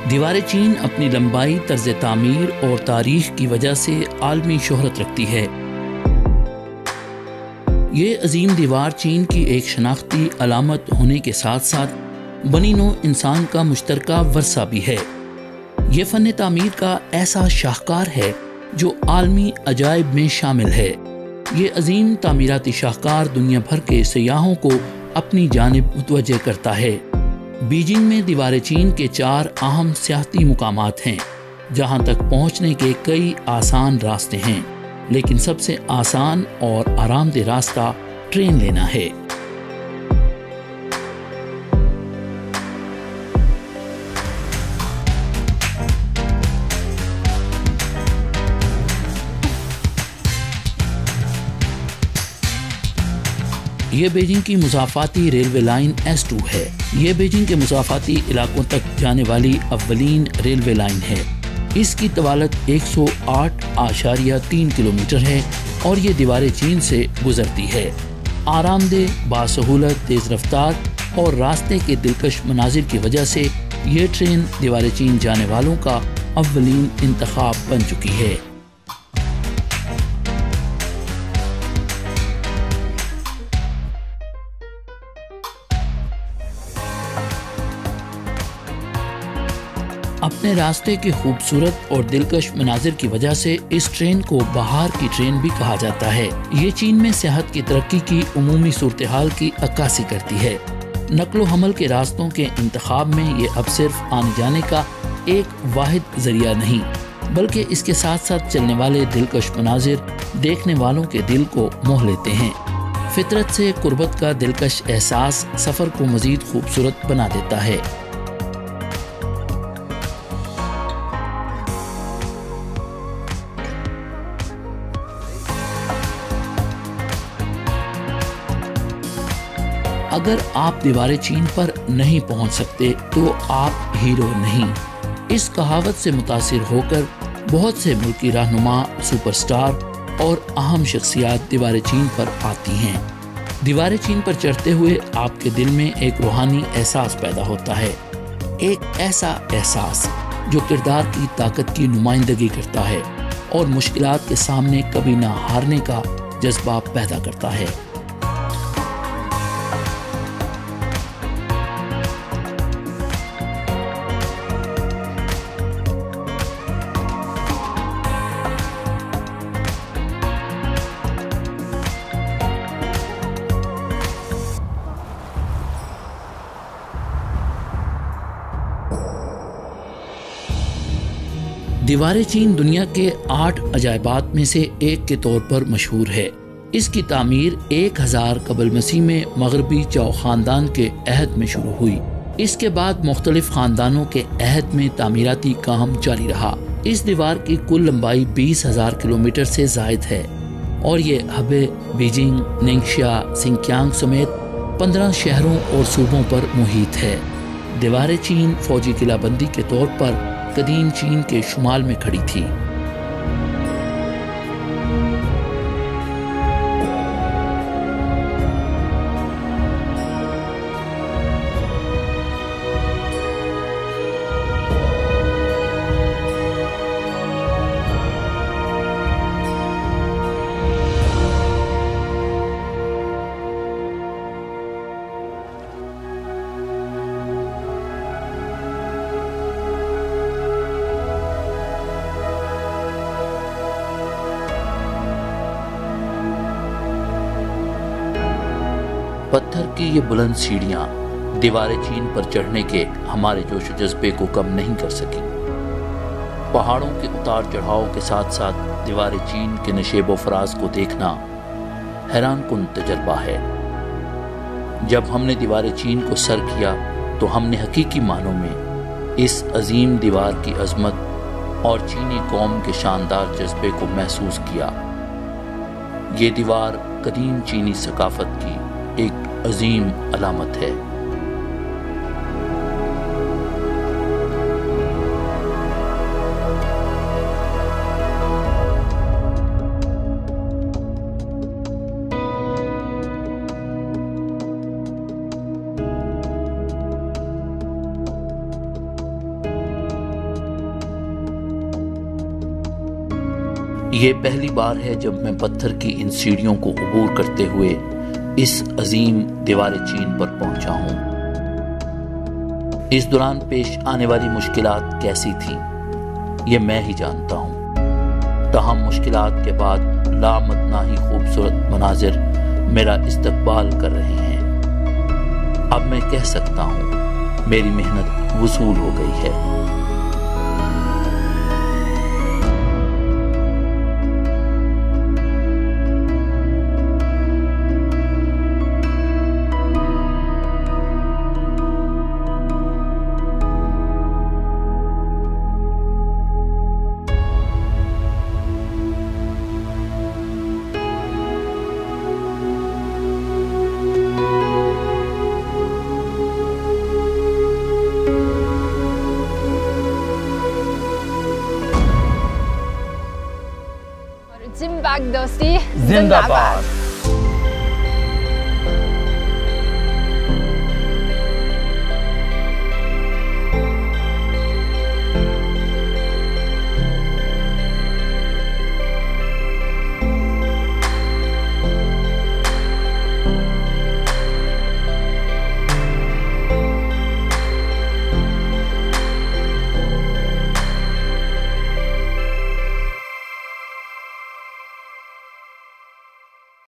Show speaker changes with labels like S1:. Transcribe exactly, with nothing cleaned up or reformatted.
S1: دیوار چین اپنی لمبائی، طرز تعمیر اور تاریخ کی وجہ سے عالمی شہرت رکھتی ہے۔ یہ عظیم دیوار چین کی ایک شناختی علامت ہونے کے ساتھ ساتھ بنی نوع انسان کا مشترکہ ورثہ بھی ہے۔ یہ فن تعمیر کا ایسا شاہکار ہے جو عالمی عجائب میں شامل ہے۔ یہ عظیم تعمیراتی شاہکار دنیا بھر کے سیاحوں کو اپنی جانب متوجہ کرتا ہے۔ بیجنگ میں دیوار چین کے چار اہم سیاحتی مقامات ہیں جہاں تک پہنچنے کے کئی آسان راستے ہیں، لیکن سب سے آسان اور آرام دہ راستہ ٹرین لینا ہے۔ یہ بیجنگ کی مضافاتی ریلوے لائن ایس ٹو ہے۔ یہ بیجنگ کے مضافاتی علاقوں تک جانے والی اولین ریلوے لائن ہے۔ اس کی طوالت ایک سو آٹھ اشاریہ تین کلومیٹر ہے اور یہ دیوار چین سے گزرتی ہے۔ آرام دہ، باسہولت، تیز رفتار اور راستے کے دلکش مناظر کی وجہ سے یہ ٹرین دیوار چین جانے والوں کا اولین انتخاب بن چکی ہے۔ اپنے راستے کے خوبصورت اور دلکش مناظر کی وجہ سے اس ٹرین کو بہار کی ٹرین بھی کہا جاتا ہے۔ یہ چین میں صحت کی ترقی کی عمومی صورتحال کی عکاسی کرتی ہے۔ نقل و حمل کے راستوں کے انتخاب میں یہ اب صرف آنے جانے کا ایک واحد ذریعہ نہیں، بلکہ اس کے ساتھ ساتھ چلنے والے دلکش مناظر دیکھنے والوں کے دل کو موہ لیتے ہیں۔ فطرت سے قربت کا دلکش احساس سفر کو مزید خوبصورت بنا دیتا ہے۔ اگر آپ دیوار چین پر نہیں پہنچ سکتے تو آپ ہیرو نہیں۔ اس کہاوت سے متاثر ہو کر بہت سے ملکی رہنما، سپر سٹار اور اہم شخصیات دیوار چین پر آتی ہیں۔ دیوار چین پر چڑھتے ہوئے آپ کے دل میں ایک روحانی احساس پیدا ہوتا ہے، ایک ایسا احساس جو کردار کی طاقت کی نمائندگی کرتا ہے اور مشکلات کے سامنے کبھی نہ ہارنے کا جذبہ پیدا کرتا ہے۔ دیوار چین دنیا کے آٹھ عجائبات میں سے ایک کے طور پر مشہور ہے۔ اس کی تعمیر ایک ہزار قبل مسیح میں مغربی چاؤ خاندان کے عہد میں شروع ہوئی۔ اس کے بعد مختلف خاندانوں کے عہد میں تعمیراتی کام جاری رہا۔ اس دیوار کی کل لمبائی بیس ہزار کلومیٹر سے زائد ہے اور یہ ہبے، بیجنگ، نینگشیا، سنکیانگ سمیت پندرہ شہروں اور صوبوں پر محیط ہے۔ دیوار چین فوجی قلعہ بندی کے طور پر قدیم چین کے شمال میں کھڑی تھی۔ پتھر کی یہ بلند سیڑھیاں دیوار چین پر چڑھنے کے ہمارے جوش و جذبے کو کم نہیں کر سکی۔ پہاڑوں کے اتار چڑھاؤ کے ساتھ ساتھ دیوار چین کے نشیب و فراز کو دیکھنا حیران کن تجربہ ہے۔ جب ہم نے دیوار چین کو سر کیا تو ہم نے حقیقی معنوں میں اس عظیم دیوار کی عظمت اور چینی قوم کے شاندار جذبے کو محسوس کیا۔ یہ دیوار قدیم چینی ثقافت کی ایک عظیم علامت ہے۔ یہ پہلی بار ہے جب میں پتھر کی ان سیڑھیوں کو عبور کرتے ہوئے اس عظیم دیوار چین پر پہنچا ہوں۔ اس دوران پیش آنے والی مشکلات کیسی تھیں یہ میں ہی جانتا ہوں، تاہم مشکلات کے بعد لامتناہی خوبصورت مناظر میرا استقبال کر رہے ہیں۔ اب میں کہہ سکتا ہوں میری محنت وصول ہو گئی ہے۔
S2: جم بیگ دوستی
S3: زندہ باد۔